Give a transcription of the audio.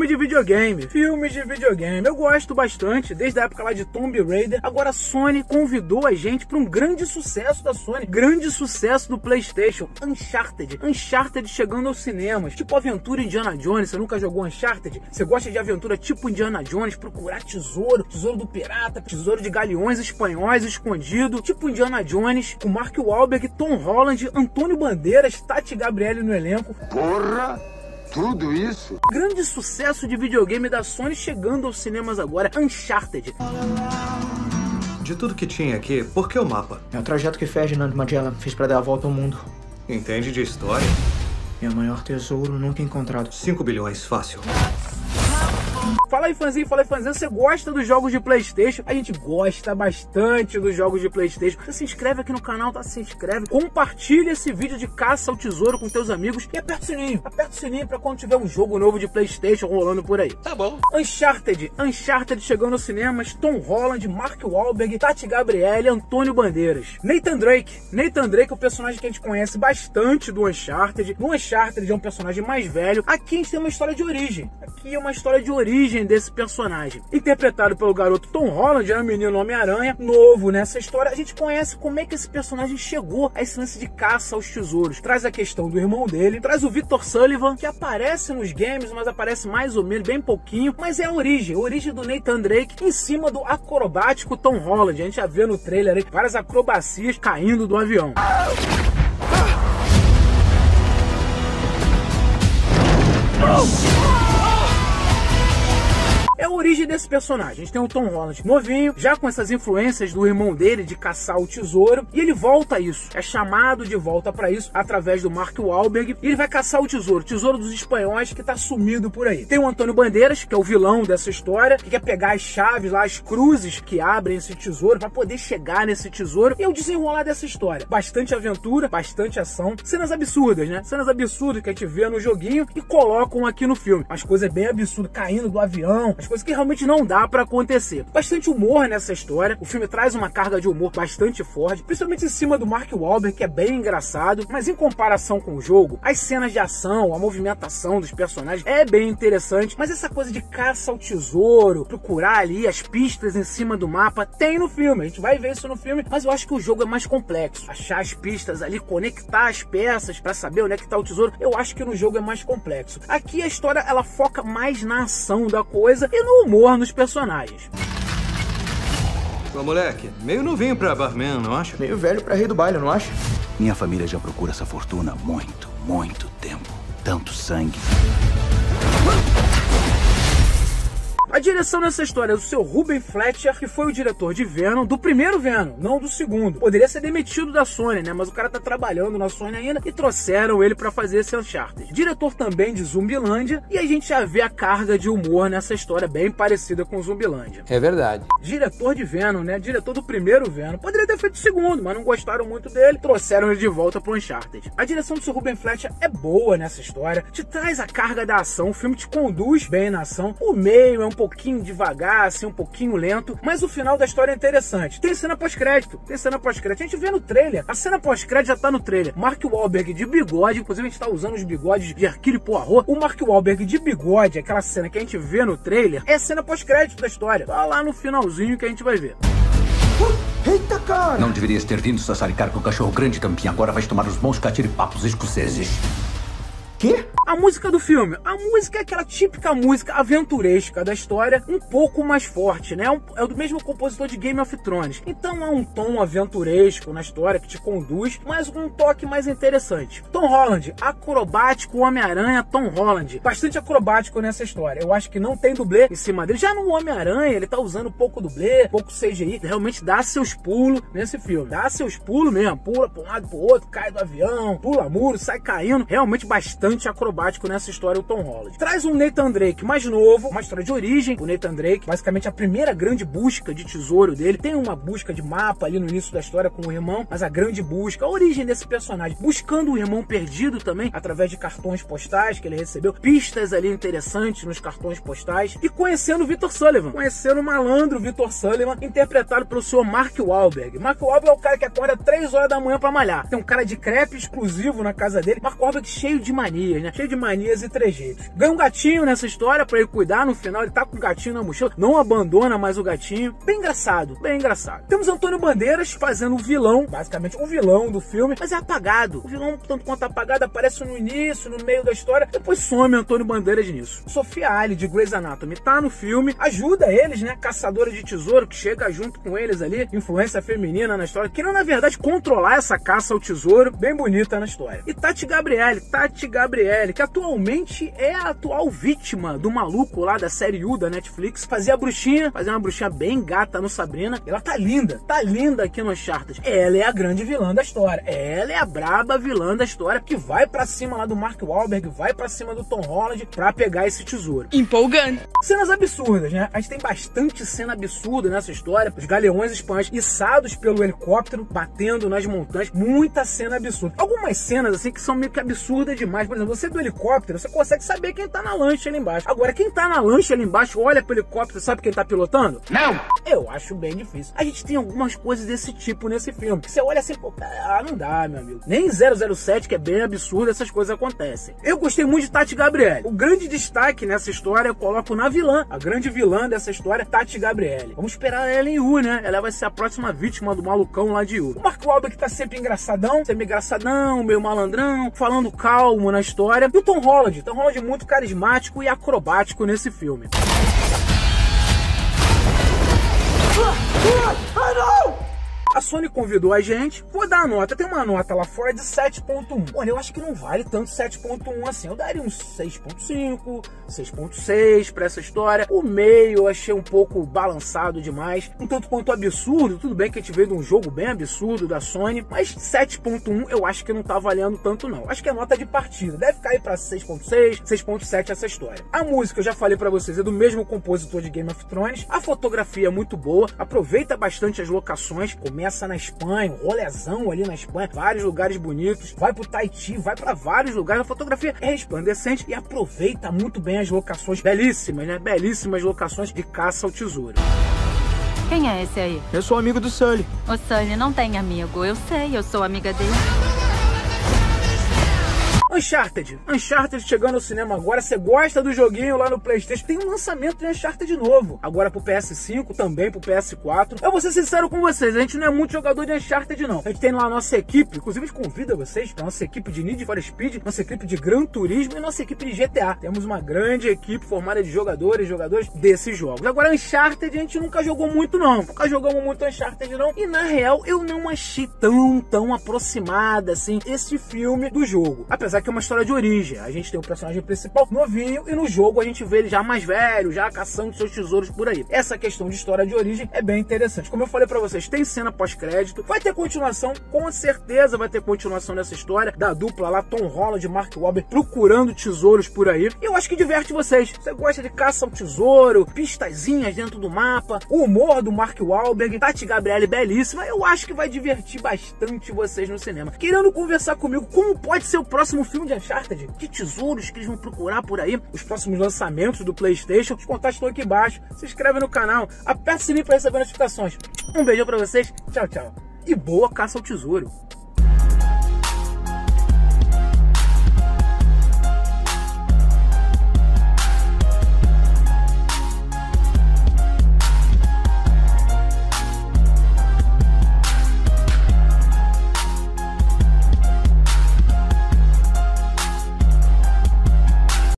de videogame. Filmes de videogame. Eu gosto bastante, desde a época lá de Tomb Raider. Agora a Sony convidou a gente para um grande sucesso da Sony. Grande sucesso do PlayStation. Uncharted. Uncharted chegando aos cinemas. Tipo aventura Indiana Jones. Você nunca jogou Uncharted? Você gosta de aventura tipo Indiana Jones? Procurar tesouro. Tesouro do pirata. Tesouro de galeões espanhóis escondido. Tipo Indiana Jones. Com Mark Wahlberg, Tom Holland, Antônio Bandeiras, Tati Gabrielli no elenco. Porra! Tudo isso? Grande sucesso de videogame da Sony chegando aos cinemas agora, Uncharted. De tudo que tinha aqui, por que o mapa? É o trajeto que Ferdinand Magellan fez para dar a volta ao mundo. Entende de história? Meu maior tesouro nunca encontrado. 5 bilhões, fácil. Fala aí, fãzinho, você gosta dos jogos de PlayStation? A gente gosta bastante dos jogos de PlayStation. Você se inscreve aqui no canal, tá? Se inscreve, compartilha esse vídeo de caça ao tesouro com teus amigos e aperta o sininho pra quando tiver um jogo novo de PlayStation rolando por aí. Tá bom. Uncharted chegando aos cinemas, Tom Holland, Mark Wahlberg, Tati Gabrielli, Antônio Bandeiras. Nathan Drake é o personagem que a gente conhece bastante do Uncharted. No Uncharted é um personagem mais velho. Aqui a gente tem uma história de origem. Aqui é uma história de origem desse personagem. Interpretado pelo garoto Tom Holland, é um menino Homem-Aranha, novo nessa história. A gente conhece como é que esse personagem chegou a esse lance de caça aos tesouros. Traz a questão do irmão dele, traz o Victor Sullivan, que aparece nos games, mas aparece mais ou menos, bem pouquinho. Mas é a origem do Nathan Drake em cima do acrobático Tom Holland. A gente já vê no trailer aí várias acrobacias caindo do avião. É a origem desse personagem. A gente tem o Tom Holland novinho, já com essas influências do irmão dele de caçar o tesouro, e ele volta a isso. É chamado de volta para isso através do Mark Wahlberg, e ele vai caçar o tesouro dos espanhóis que tá sumido por aí. Tem o Antônio Bandeiras, que é o vilão dessa história, que quer pegar as chaves lá, as cruzes que abrem esse tesouro para poder chegar nesse tesouro, e é o desenrolar dessa história. Bastante aventura, bastante ação, cenas absurdas, né? Cenas absurdas que a gente vê no joguinho e colocam aqui no filme. As coisas bem absurdas, caindo do avião, as coisas que realmente não dá pra acontecer. Bastante humor nessa história. O filme traz uma carga de humor bastante forte, principalmente em cima do Mark Wahlberg, que é bem engraçado, mas em comparação com o jogo, as cenas de ação, a movimentação dos personagens é bem interessante, mas essa coisa de caça ao tesouro, procurar ali as pistas em cima do mapa, tem no filme. A gente vai ver isso no filme, mas eu acho que o jogo é mais complexo. Achar as pistas ali, conectar as peças pra saber onde é que tá o tesouro, eu acho que no jogo é mais complexo. Aqui a história, ela foca mais na ação da coisa e no humor nos personagens. Ô moleque, meio novinho pra barman, não acha? Meio velho pra rei do baile, não acha? Minha família já procura essa fortuna há muito, muito tempo. Tanto sangue. A direção nessa história é do seu Ruben Fletcher, que foi o diretor de Venom, do primeiro Venom, não do segundo. Poderia ser demitido da Sony, né? Mas o cara tá trabalhando na Sony ainda e trouxeram ele pra fazer esse Uncharted. Diretor também de Zumbilândia, e a gente já vê a carga de humor nessa história bem parecida com Zumbilândia. É verdade. Diretor de Venom, né? Diretor do primeiro Venom. Poderia ter feito o segundo, mas não gostaram muito dele. Trouxeram ele de volta pro Uncharted. A direção do seu Ruben Fletcher é boa nessa história. Te traz a carga da ação. O filme te conduz bem na ação. O meio é um pouquinho devagar, assim, um pouquinho lento. Mas o final da história é interessante. Tem cena pós-crédito. A gente vê no trailer. A cena pós-crédito já tá no trailer. Mark Wahlberg de bigode. Inclusive a gente tá usando os bigodes de Hercule Poirot. O Mark Wahlberg de bigode, aquela cena que a gente vê no trailer, é a cena pós-crédito da história. Tá lá no finalzinho que a gente vai ver. Eita, cara! Não deverias ter vindo sassaricar com o cachorro grande, Campinha. Agora vais tomar os bons catiripapos escoceses. Quê? A música do filme. A música é aquela típica música aventuresca da história, um pouco mais forte, né? É do mesmo compositor de Game of Thrones. Então há um tom aventuresco na história que te conduz, mas um toque mais interessante. Tom Holland, acrobático Homem-Aranha Tom Holland. Bastante acrobático nessa história. Eu acho que não tem dublê em cima dele. Já no Homem-Aranha, ele tá usando pouco dublê, pouco CGI. Realmente dá seus pulos nesse filme. Dá seus pulos mesmo. Pula pra um lado pro outro, cai do avião, pula muro, sai caindo. Realmente bastante acrobático nessa história o Tom Holland. Traz um Nathan Drake mais novo, uma história de origem. O Nathan Drake, basicamente a primeira grande busca de tesouro dele. Tem uma busca de mapa ali no início da história com o irmão, mas a grande busca, a origem desse personagem, buscando o irmão perdido também, através de cartões postais que ele recebeu, pistas ali interessantes nos cartões postais, e conhecendo o Victor Sullivan, conhecendo o malandro Victor Sullivan, interpretado pelo senhor Mark Wahlberg. Mark Wahlberg é o cara que acorda 3 horas da manhã pra malhar. Tem um cara de crepe exclusivo na casa dele. Mark Wahlberg cheio de manias, né? Cheio cheio de manias e trejeitos. Ganha um gatinho nessa história pra ele cuidar, no final ele tá com o gatinho na mochila, não abandona mais o gatinho. Bem engraçado, bem engraçado. Temos Antônio Bandeiras fazendo o vilão, basicamente o vilão do filme, mas é apagado. O vilão, tanto quanto apagado, aparece no início, no meio da história, depois some Antônio Bandeiras nisso. Sofia Ali, de Grey's Anatomy, tá no filme, ajuda eles, né, caçadora de tesouro, que chega junto com eles ali, influência feminina na história, querendo, na verdade, controlar essa caça ao tesouro, bem bonita na história. E Tati Gabrielle, que atualmente é a atual vítima do maluco lá da série U da Netflix, fazia uma bruxinha bem gata no Sabrina, ela tá linda aqui no Uncharted. Ela é a grande vilã da história, ela é a braba vilã da história, que vai pra cima lá do Mark Wahlberg, vai pra cima do Tom Holland pra pegar esse tesouro. Empolgante. Cenas absurdas, né? A gente tem bastante cena absurda nessa história, os galeões espanhóis içados pelo helicóptero, batendo nas montanhas, muita cena absurda. Algumas cenas, assim, que são meio que absurdas demais. Por exemplo, você do helicóptero, você consegue saber quem tá na lancha ali embaixo. Agora, quem tá na lancha ali embaixo, olha pro helicóptero, sabe quem tá pilotando? Não! Eu acho bem difícil. A gente tem algumas coisas desse tipo nesse filme, que você olha assim, pô, não dá, meu amigo. Nem 007, que é bem absurdo, essas coisas acontecem. Eu gostei muito de Tati Gabrielle. O grande destaque nessa história eu coloco na vilã, a grande vilã dessa história, Tati Gabrielle. Vamos esperar ela em U, né? Ela vai ser a próxima vítima do malucão lá de U. O Mark Wahlberg tá sempre engraçadão, meio malandrão, falando calmo na história. E o Tom Holland muito carismático e acrobático nesse filme. A Sony convidou a gente, vou dar a nota, tem uma nota lá fora de 7.1. Olha, eu acho que não vale tanto 7.1 assim, eu daria uns 6.5, 6.6 pra essa história. O meio eu achei um pouco balançado demais, um tanto quanto absurdo, tudo bem que a gente veio de um jogo bem absurdo da Sony, mas 7.1 eu acho que não tá valendo tanto não. Acho que é nota de partida, deve cair pra 6.6, 6.7 essa história. A música, eu já falei pra vocês, é do mesmo compositor de Game of Thrones, a fotografia é muito boa, aproveita bastante as locações, começa na Espanha, um rolezão ali na Espanha, vários lugares bonitos, vai pro Tahiti, vai pra vários lugares, a fotografia é resplandecente e aproveita muito bem as locações belíssimas, né? Belíssimas locações de caça ao tesouro. Quem é esse aí? Eu sou amigo do Sully. O Sully não tem amigo, eu sei, eu sou amiga dele. Uncharted chegando ao cinema agora. Você gosta do joguinho lá no PlayStation? Tem um lançamento de Uncharted novo, agora pro PS5, também pro PS4. Eu vou ser sincero com vocês, a gente não é muito jogador de Uncharted não. A gente tem lá a nossa equipe, inclusive a gente convida vocês pra nossa equipe de Need for Speed, nossa equipe de Gran Turismo e nossa equipe de GTA. Temos uma grande equipe formada de jogadores desses jogos. Agora Uncharted a gente nunca jogou muito não, nunca jogamos muito Uncharted não, e na real eu não achei tão aproximada assim esse filme do jogo, apesar que é uma história de origem. A gente tem o personagem principal novinho e no jogo a gente vê ele já mais velho, já caçando seus tesouros por aí. Essa questão de história de origem é bem interessante. Como eu falei pra vocês, tem cena pós-crédito, vai ter continuação, com certeza vai ter continuação dessa história, da dupla lá, Tom Holland e Mark Wahlberg, procurando tesouros por aí. E eu acho que diverte vocês. Você gosta de caça ao tesouro, pistazinhas dentro do mapa, o humor do Mark Wahlberg, Tati Gabrielle belíssima, eu acho que vai divertir bastante vocês no cinema. Querendo conversar comigo como pode ser o próximo filme de Uncharted, que tesouros que eles vão procurar por aí, os próximos lançamentos do PlayStation, os contatos estão aqui embaixo. Se inscreve no canal, aperta o sininho para receber notificações. Um beijo pra vocês, tchau, tchau. E boa caça ao tesouro.